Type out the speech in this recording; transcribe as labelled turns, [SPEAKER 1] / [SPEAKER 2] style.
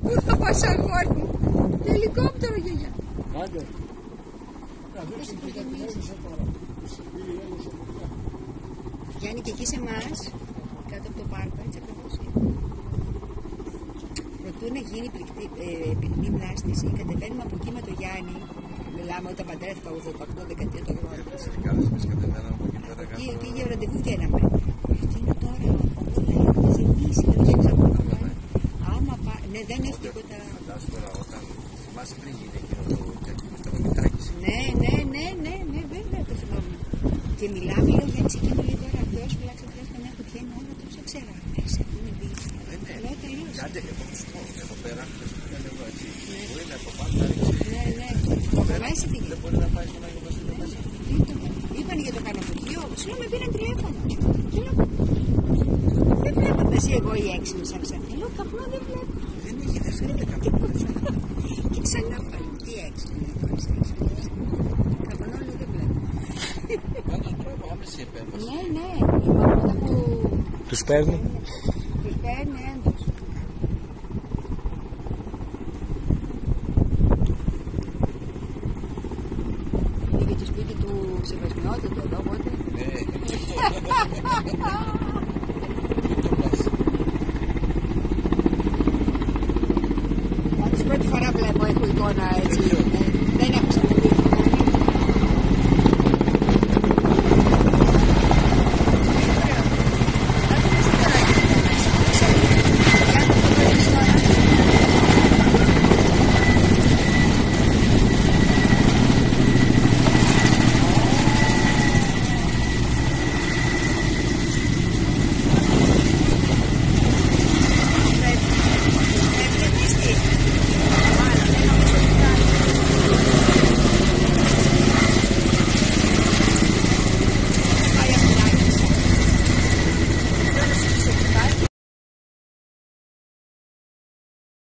[SPEAKER 1] Πού θα πας αγόρι μου? Και ελικόπτερο γιαγιά.
[SPEAKER 2] Άντε.
[SPEAKER 1] Γιάννη, και εκεί σε εμάς, κάτω από το πάρκο, έτσι ακριβώς. Προτού να γίνει πυκνή βλάστηση, κατεβαίνουμε από εκεί με το Γιάννη. Μιλάμε όταν παντρεύτηκα 88, δεκαετία των 80. Εκεί για ραντεβού βγαίναμε. Αυτό είναι τώρα, όλα ζητήσει, άμα ναι, δεν έχει τίποτα.
[SPEAKER 2] Φαντάσου τώρα όταν θυμάσαι πριν γίνει εκείνο το διακίνηση το Μητράκης.
[SPEAKER 1] Ναι, βέβαια το θυμάμαι. Και μιλάμε, λέω για έτσι και μου λέει τώρα Θεός φυλάξε καμιά κουτιά είναι όλα τόσα ξέρα. Μέσα, είναι δύσκολο. Λέω τελείως.
[SPEAKER 2] Κάντε εγώ τους πω, εδώ πέρα, εδώ έτσι, μπορεί να από πάνω να ρίξει.
[SPEAKER 1] Ναι, από μέσα τι γίνεται.
[SPEAKER 2] Δεν μπορεί να πάει στον Άγιο Βασίλειο μέσα.
[SPEAKER 1] Είπαν για το κανοποδείο, σου λέω με πήραν τηλέφωνο. Και λέω, δεν βλέπετε εσύ εγώ οι έξυπνοι σαν ξανά. Λέω, καπνό δεν βλέπω.
[SPEAKER 2] Δεν έχει, δεν φαίνεται καπνό.
[SPEAKER 1] Και ξανά πάλι, τι έξυπνοι. Καπνό λέει δεν βλέπω.
[SPEAKER 2] Πάντως μπράβο, άμεση επέμβαση.
[SPEAKER 1] Ναι, είπα που...
[SPEAKER 3] Τους παίρνει.
[SPEAKER 1] Τους παίρνει έντος. Πήγε και σπίτι του Σεβασμιώτη, το εδώ, οπότε.
[SPEAKER 2] Ναι.